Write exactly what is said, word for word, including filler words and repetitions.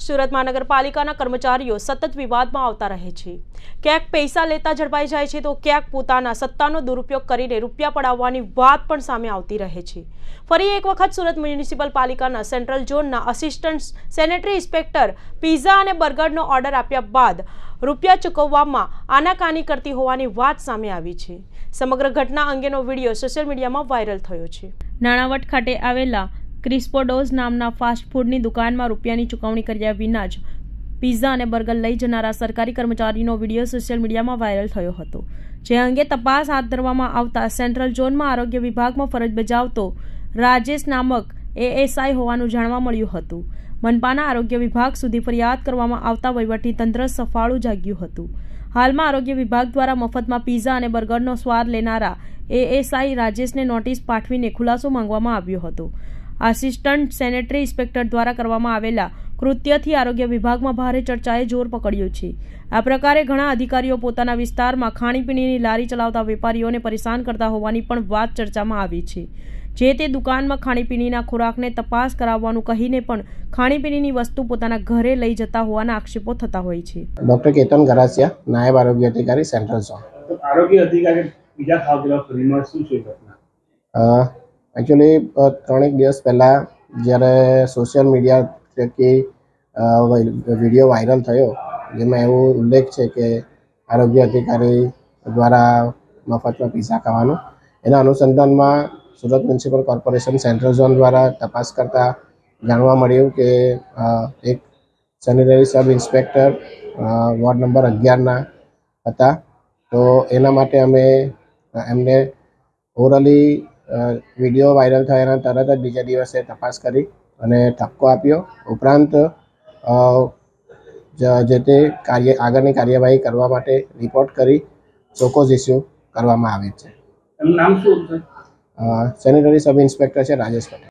સુરત મહાનગરપાલિકાના કર્મચારીઓ સતત વિવાદમાં આવતા રહે છે। ક્યાંક પૈસા લેતા ઝડપાઈ જાય છે તો ક્યાંક પોતાના સત્તાનો દુરુપયોગ કરીને રૂપિયા પડાવવાની વાત પણ સામે આવતી રહે છે। ફરી એક વખત સુરત મ્યુનિસિપલ પાલિકાના સેન્ટ્રલ ઝોનના અસિસ્ટન્ટ સેનેટરી ઇન્સ્પેક્ટર પિઝા અને બર્ગરનો ઓર્ડર આપ્યા બાદ રૂપિયા ચૂકવવામાં આનાકાની કરતી હોવાની વાત સામે આવી છે। સમગ્ર ઘટના અંગેનો વિડીયો સોશિયલ મીડિયામાં વાયરલ થયો છે। નાણાવટ ખાતે આવેલા ક્રિસ્પોડોઝ નામના ફાસ્ટ ફૂડની દુકાનમાં રૂપિયાની ચૂકવણી કર્યા વિના જ પિઝા અને બર્ગર લઈ જનારા સરકારી કર્મચારીનો વિડીયો સોશિયલ મીડિયામાં વાયરલ થયો હતો, જે અંગે તપાસ હાથ ધરવામાં આવતા સેન્ટ્રલ ઝોનમાં આરોગ્ય વિભાગમાં ફરજ બજાવતો રાજેશ નામક એએસઆઈ હોવાનું જાણવા મળ્યું હતું। મનપાના આરોગ્ય વિભાગ સુધી ફરિયાદ કરવામાં આવતા વહીવટી તંત્ર સફાળું જાગ્યું હતું। હાલમાં આરોગ્ય વિભાગ દ્વારા મફતમાં પિઝા અને બર્ગરનો સ્વાદ લેનારા એએસઆઈ રાજેશને નોટિસ પાઠવીને ખુલાસો માંગવામાં આવ્યો હતો। આસિસ્ટન્ટ સેનેટરી ઇન્સ્પેક્ટર દ્વારા કરવામાં આવેલા કૃત્યથી આરોગ્ય વિભાગમાં ભારે ચર્ચાએ જોર પકડ્યું છે। આ પ્રકારે ઘણા અધિકારીઓ પોતાના વિસ્તારમાં ખાણીપીણીની લારી ચલાવતા વેપારીઓને પરેશાન કરતા હોવાની પણ વાત ચર્ચામાં આવી છે। જે તે દુકાનમાં ખાણીપીણીના ખોરાકને તપાસ કરાવવાનું કહીને પણ ખાણીપીણીની વસ્તુ પોતાના ઘરે લઈ જતા હોવાના આક્ષેપો થતા હોય છે। ડોક્ટર કેતન ગરાસિયા, નાયબ આરોગ્ય અધિકારી સેન્ટ્રલ ઝોન। આરોગ્ય અધિકારી બીજા ખાવલા ફરીમાં શું છે ઘટના? એકચ્યુઅલી ત્રણેક દિવસ પહેલાં જ્યારે સોશિયલ મીડિયા થકી વિડીયો વાયરલ થયો, જેમાં એવો ઉલ્લેખ છે કે આરોગ્ય અધિકારી દ્વારા મફતમાં પીઝા ખાવાનું, એના અનુસંધાનમાં Surat municipal corporation central zone દ્વારા તપાસ કરતાં જાણવા મળ્યું કે એક sanitary sub inspector ward number અગિયારના હતા। તો એના માટે અમે એમને ઓરલી વિડીયો વાયરલ થયાના તરત જ બીજા દિવસે તપાસ કરી અને ઠપકો આપ્યો। ઉપરાંત જે તે કાર્ય આગળની કાર્યવાહી કરવા માટે રિપોર્ટ કરી ચોકોઝ ઇસ્યુ કરવામાં આવે છે। એનું નામ શું છે? સેનેટરી સબ ઇન્સ્પેક્ટર છે રાજેશ પટેલ।